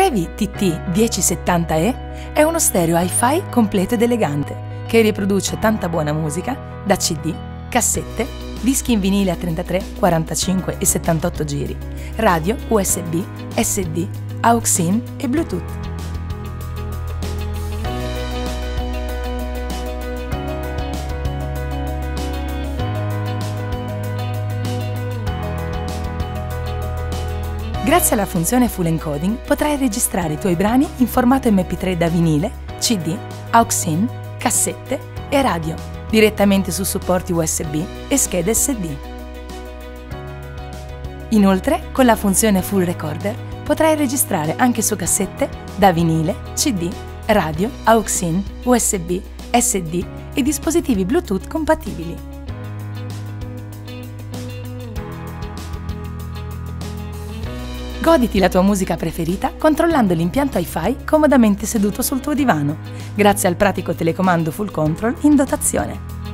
Trevi TT1070E è uno stereo hi-fi completo ed elegante che riproduce tanta buona musica da CD, cassette, dischi in vinile a 33, 45 e 78 giri, radio, USB, SD, aux-in e Bluetooth. Grazie alla funzione Full Encoding potrai registrare i tuoi brani in formato MP3 da vinile, CD, aux-in, cassette e radio, direttamente su supporti USB e schede SD. Inoltre, con la funzione Full Recorder potrai registrare anche su cassette da vinile, CD, radio, aux-in, USB, SD e dispositivi Bluetooth compatibili. Goditi la tua musica preferita controllando l'impianto hi-fi comodamente seduto sul tuo divano, grazie al pratico telecomando Full Control in dotazione.